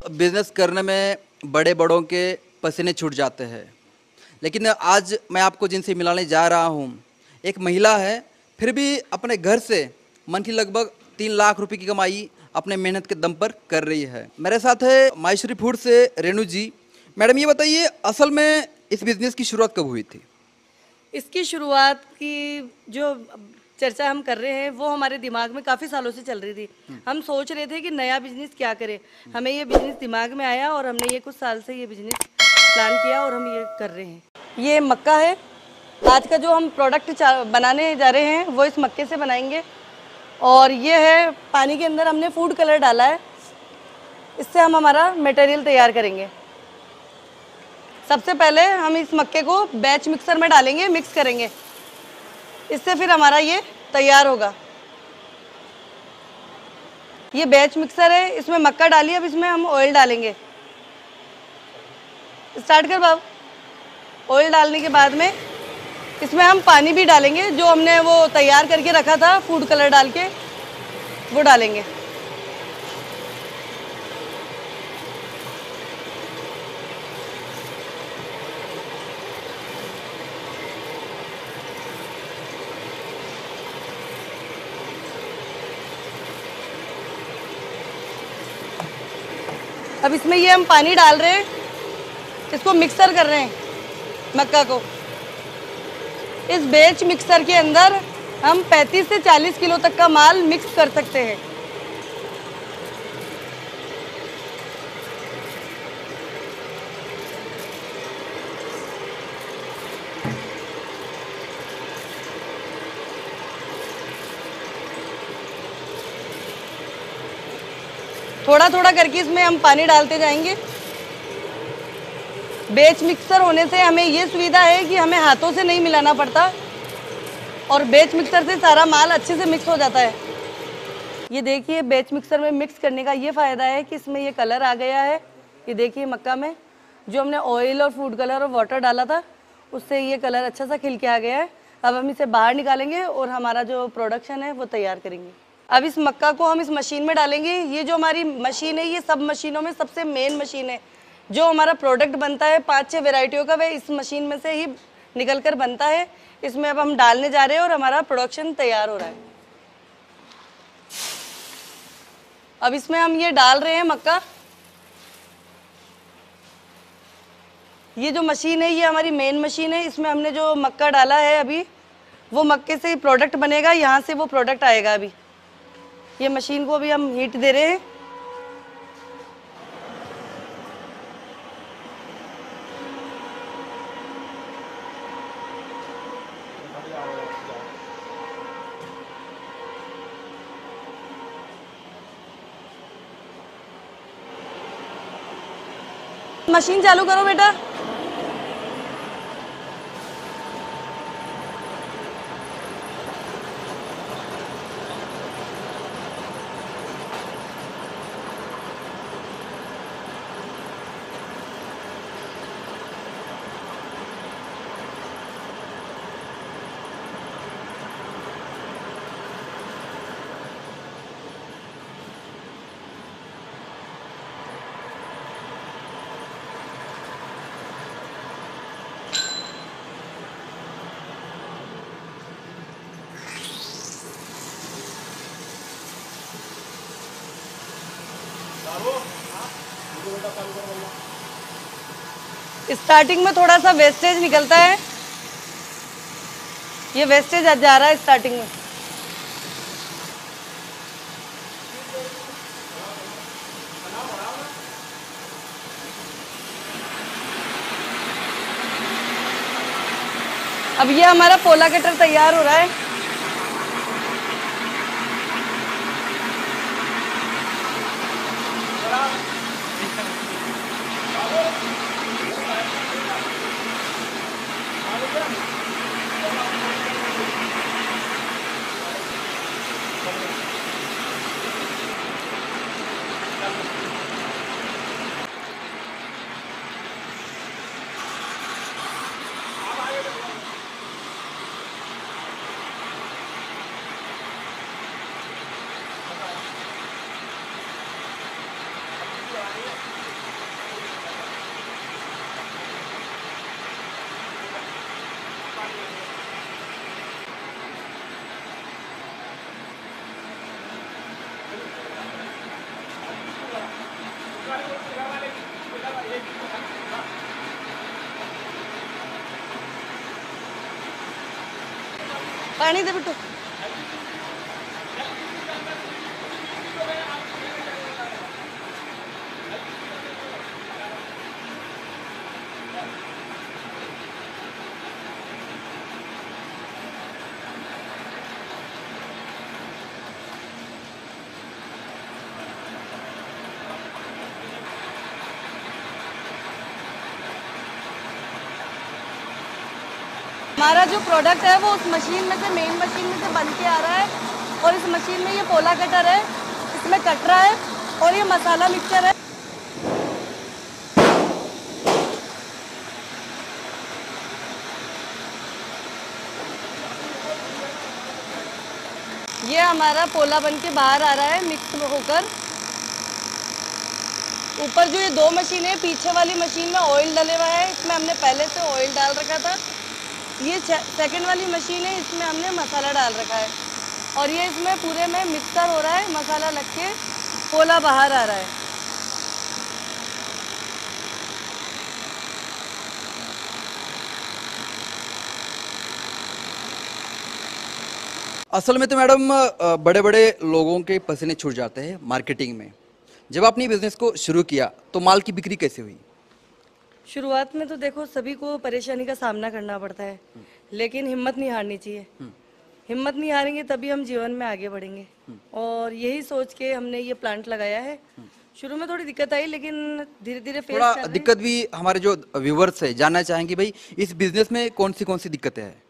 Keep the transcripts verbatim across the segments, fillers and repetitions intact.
Business करने में बड़े बड़ों के पसीने छूट जाते हैं, लेकिन आज मैं आपको जिनसे मिलाने जा रहा हूँ, एक महिला है, फिर भी अपने घर से मन की लगभग तीन लाख रुपए की कमाई अपने मेहनत के दम पर कर रही है। मेरे साथ है माहेश्वरी फूड से रेणु जी। मैडम ये बताइए, असल में इस बिजनेस की शुरुआत कब हुई थी? इसकी शुरुआत की जो चर्चा हम कर रहे हैं वो हमारे दिमाग में काफ़ी सालों से चल रही थी। हम सोच रहे थे कि नया बिजनेस क्या करें। हमें ये बिजनेस दिमाग में आया और हमने ये कुछ साल से ये बिजनेस प्लान किया और हम ये कर रहे हैं। ये मक्का है। आज का जो हम प्रोडक्ट बनाने जा रहे हैं वो इस मक्के से बनाएंगे। और ये है पानी के अंदर हमने फूड कलर डाला है, इससे हम हमारा मटेरियल तैयार करेंगे। सबसे पहले हम इस मक्के को बैच मिक्सर में डालेंगे, मिक्स करेंगे, इससे फिर हमारा ये तैयार होगा। ये बैच मिक्सर है, इसमें मक्का डालिए। अब इसमें हम ऑयल डालेंगे। स्टार्ट कर बाब। ऑयल डालने के बाद में इसमें हम पानी भी डालेंगे, जो हमने वो तैयार करके रखा था फूड कलर डाल के, वो डालेंगे। अब इसमें ये हम पानी डाल रहे हैं, इसको मिक्सर कर रहे हैं मक्का को। इस बैच मिक्सर के अंदर हम पैंतीस से चालीस किलो तक का माल मिक्स कर सकते हैं। थोड़ा थोड़ा करके इसमें हम पानी डालते जाएंगे। बैच मिक्सर होने से हमें ये सुविधा है कि हमें हाथों से नहीं मिलाना पड़ता और बैच मिक्सर से सारा माल अच्छे से मिक्स हो जाता है। ये देखिए, बैच मिक्सर में मिक्स करने का ये फ़ायदा है कि इसमें ये कलर आ गया है। ये देखिए मक्का में जो हमने ऑयल और फूड कलर और वाटर डाला था, उससे ये कलर अच्छा सा खिल के आ गया है। अब हम इसे बाहर निकालेंगे और हमारा जो प्रोडक्शन है वो तैयार करेंगे। अब इस मक्का को हम इस मशीन में डालेंगे। ये जो हमारी मशीन है, ये सब मशीनों में सबसे मेन मशीन है। जो हमारा प्रोडक्ट बनता है पाँच छः वेराइटियों का, वह इस मशीन में से ही निकल कर बनता है। इसमें अब हम डालने जा रहे हैं और हमारा प्रोडक्शन तैयार हो रहा है। अब इसमें हम ये डाल रहे हैं मक्का। ये जो मशीन है ये हमारी मेन मशीन है। इसमें हमने जो मक्का डाला है अभी, वो मक्के से ही प्रोडक्ट बनेगा, यहाँ से वो प्रोडक्ट आएगा। अभी ये मशीन को अभी हम हीट दे रहे हैं। मशीन चालू करो बेटा। स्टार्टिंग में थोड़ा सा वेस्टेज निकलता है, ये वेस्टेज जा रहा है स्टार्टिंग में। अब ये हमारा पोला कटर तैयार हो रहा है। पानी दे बिट्टू। हमारा जो प्रोडक्ट है वो उस मशीन में से मेन मशीन में से बन के आ रहा है और इस मशीन में ये पोला कटर है, इसमें कट रहा है और ये मसाला मिक्सचर है। ये हमारा पोला बन के बाहर आ रहा है मिक्स होकर। ऊपर जो ये दो मशीन है, पीछे वाली मशीन में ऑयल डले हुआ है, इसमें हमने पहले से ऑयल डाल रखा था। ये सेकंड वाली मशीन है, इसमें हमने मसाला डाल रखा है और ये इसमें पूरे में मिक्सर हो रहा है, मसाला लग के पोला बाहर आ रहा है। असल में तो मैडम बड़े बड़े लोगों के पसीने छूट जाते हैं मार्केटिंग में। जब आपने बिजनेस को शुरू किया तो माल की बिक्री कैसे हुई? शुरुआत में तो देखो सभी को परेशानी का सामना करना पड़ता है, लेकिन हिम्मत नहीं हारनी चाहिए। हिम्मत नहीं हारेंगे तभी हम जीवन में आगे बढ़ेंगे और यही सोच के हमने ये प्लांट लगाया है। शुरू में थोड़ी दिक्कत आई, लेकिन धीरे धीरे फेस थोड़ा दिक्कत भी हमारे जो व्यूवर्स है जानना चाहेंगे भाई इस बिजनेस में कौन सी कौन सी दिक्कतें हैं?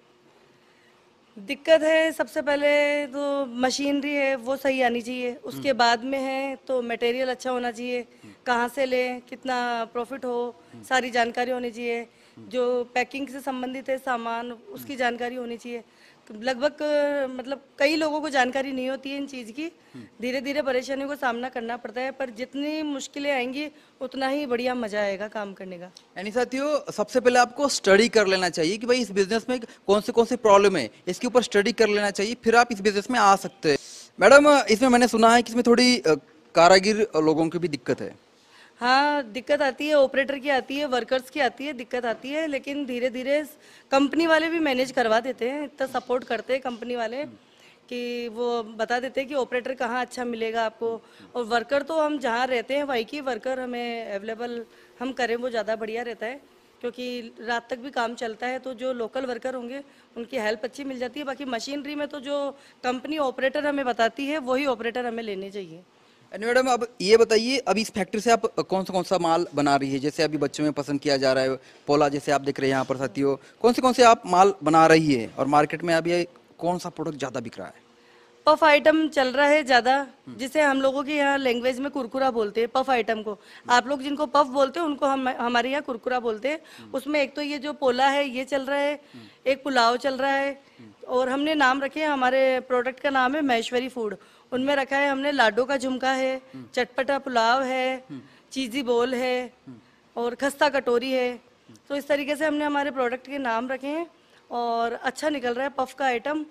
दिक्कत है सबसे पहले तो मशीनरी है वो सही आनी चाहिए, उसके बाद में है तो मटेरियल अच्छा होना चाहिए, कहाँ से लें, कितना प्रॉफिट हो, सारी जानकारी होनी चाहिए। जो पैकिंग से संबंधित है सामान उसकी जानकारी होनी चाहिए। लगभग मतलब कई लोगों को जानकारी नहीं होती है इन चीज़ की। धीरे धीरे परेशानियों का सामना करना पड़ता है, पर जितनी मुश्किलें आएंगी उतना ही बढ़िया मजा आएगा काम करने का। यानी साथियों सबसे पहले आपको स्टडी कर लेना चाहिए कि भाई इस बिजनेस में कौन से कौन से प्रॉब्लम है, इसके ऊपर स्टडी कर लेना चाहिए, फिर आप इस बिजनेस में आ सकते हैं। मैडम इसमें मैंने सुना है कि इसमें थोड़ी अ, कारागिर लोगों की भी दिक्कत है। हाँ दिक्कत आती है, ऑपरेटर की आती है, वर्कर्स की आती है, दिक्कत आती है, लेकिन धीरे धीरे कंपनी वाले भी मैनेज करवा देते हैं। इतना सपोर्ट करते हैं कंपनी वाले कि वो बता देते हैं कि ऑपरेटर कहाँ अच्छा मिलेगा आपको। और वर्कर तो हम जहाँ रहते हैं वहीं की वर्कर हमें अवेलेबल हम करें वो ज़्यादा बढ़िया रहता है, क्योंकि रात तक भी काम चलता है। तो जो लोकल वर्कर होंगे उनकी हेल्प अच्छी मिल जाती है। बाकी मशीनरी में तो जो कंपनी ऑपरेटर हमें बताती है वही ऑपरेटर हमें लेने चाहिए। मैडम अब ये बताइए अभी इस फैक्ट्री से आप कौन सा कौन सा माल बना रही है? जैसे अभी बच्चों में पसंद किया जा रहा है पोला, जैसे आप देख रहे हैं यहाँ पर साथियों, कौन से कौन से आप माल बना रही है और मार्केट में अभी कौन सा प्रोडक्ट ज़्यादा बिक रहा है? पफ आइटम चल रहा है ज़्यादा, जिसे हम लोगों के यहाँ लैंग्वेज में कुरकुरा बोलते हैं। पफ आइटम को आप लोग जिनको पफ बोलते हैं उनको हम हमारे यहाँ कुरकुरा बोलते हैं। उसमें एक तो ये जो पोला है ये चल रहा है, एक पुलाव चल रहा है और हमने नाम रखे हैं, हमारे प्रोडक्ट का नाम है महेश्वरी फूड। उनमें रखा है हमने लाडो का झुमका है, चटपटा पुलाव है, चीज़ी बोल है और खस्ता कटोरी है। तो इस तरीके से हमने हमारे प्रोडक्ट के नाम रखे हैं और अच्छा निकल रहा है पफ का आइटम।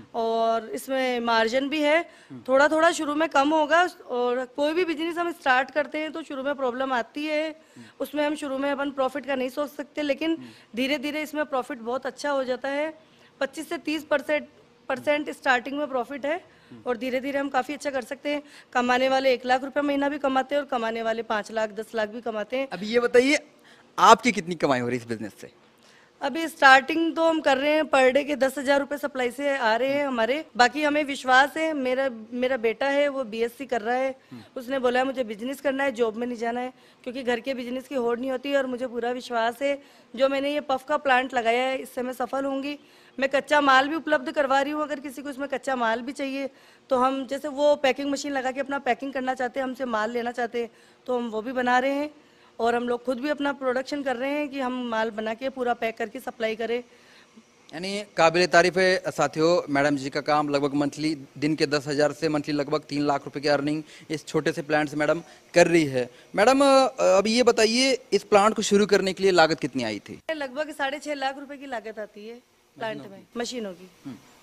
और इसमें मार्जिन भी है, थोड़ा थोड़ा शुरू में कम होगा। और कोई भी बिजनेस हम स्टार्ट करते हैं तो शुरू में प्रॉब्लम आती है, उसमें हम शुरू में अपन प्रॉफिट का नहीं सोच सकते, लेकिन धीरे धीरे इसमें प्रॉफिट बहुत अच्छा हो जाता है। पच्चीस से तीस परसेंट परसेंट स्टार्टिंग में प्रॉफिट है और धीरे धीरे हम काफ़ी अच्छा कर सकते हैं। कमाने वाले एक लाख रुपए महीना भी कमाते हैं और कमाने वाले पाँच लाख दस लाख भी कमाते हैं। अभी ये बताइए आपकी कितनी कमाई हो रही है इस बिजनेस से? अभी स्टार्टिंग तो हम कर रहे हैं, पर डे के दस हजार रुपये सप्लाई से आ रहे हैं हमारे। बाकी हमें विश्वास है, मेरा मेरा बेटा है वो बीएससी कर रहा है, उसने बोला है मुझे बिजनेस करना है, जॉब में नहीं जाना है, क्योंकि घर के बिजनेस की होड़ नहीं होती। और मुझे पूरा विश्वास है जो मैंने ये पफ का प्लांट लगाया है इससे मैं सफल होंगी। मैं कच्चा माल भी उपलब्ध करवा रही हूँ, अगर किसी को इसमें कच्चा माल भी चाहिए तो हम, जैसे वो पैकिंग मशीन लगा के अपना पैकिंग करना चाहते हैं, हमसे माल लेना चाहते हैं तो हम वो भी बना रहे हैं। और हम लोग खुद भी अपना प्रोडक्शन कर रहे हैं कि हम माल बना के पूरा पैक करके सप्लाई करें। यानी काबिल तारीफ है साथियों, मैडम जी का काम लगभग मंथली दिन के दस हज़ार से मंथली लगभग तीन लाख रुपए की अर्निंग इस छोटे से प्लांट से मैडम कर रही है। मैडम अभी ये बताइए इस प्लांट को शुरू करने के लिए लागत कितनी आई थी? लगभग साढ़े छः लाख रुपए की लागत आती है प्लांट में, मशीनों की।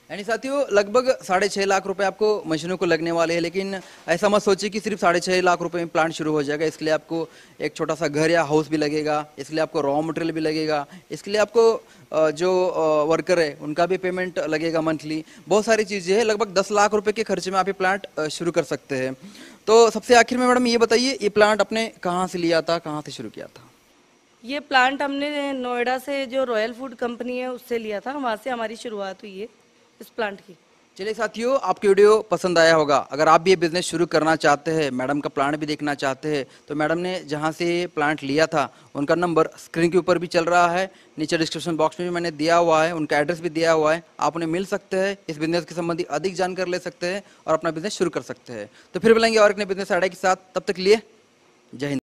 यानी साथियों लगभग साढ़े छः लाख रुपए आपको मशीनों को लगने वाले हैं, लेकिन ऐसा मत सोचिए कि सिर्फ साढ़े छः लाख रुपए में प्लांट शुरू हो जाएगा। इसके लिए आपको एक छोटा सा घर या हाउस भी लगेगा, इसके लिए आपको रॉ मटेरियल भी लगेगा, इसके लिए आपको अ, जो वर्कर है उनका भी पेमेंट लगेगा मंथली। बहुत सारी चीज़ें हैं, लगभग दस लाख रुपए के खर्चे में आप ये प्लांट अ, शुरू कर सकते हैं। तो सबसे आखिर में मैडम ये बताइए, ये प्लांट आपने कहाँ से लिया था, कहाँ से शुरू किया था? ये प्लांट हमने नोएडा से जो रॉयल फूड कंपनी है उससे लिया था, वहाँ से हमारी शुरुआत हुई है इस प्लांट की। चलिए साथियों, आपकी वीडियो पसंद आया होगा। अगर आप भी ये बिज़नेस शुरू करना चाहते हैं, मैडम का प्लांट भी देखना चाहते हैं, तो मैडम ने जहाँ से प्लांट लिया था उनका नंबर स्क्रीन के ऊपर भी चल रहा है, नीचे डिस्क्रिप्शन बॉक्स में भी मैंने दिया हुआ है, उनका एड्रेस भी दिया हुआ है। आप उन्हें मिल सकते हैं, इस बिज़नेस के संबंधी अधिक जानकारी ले सकते हैं और अपना बिज़नेस शुरू कर सकते हैं। तो फिर मिलेंगे और एक नए बिज़नेस आइडिया के साथ, तब तक लिए जय हिंद।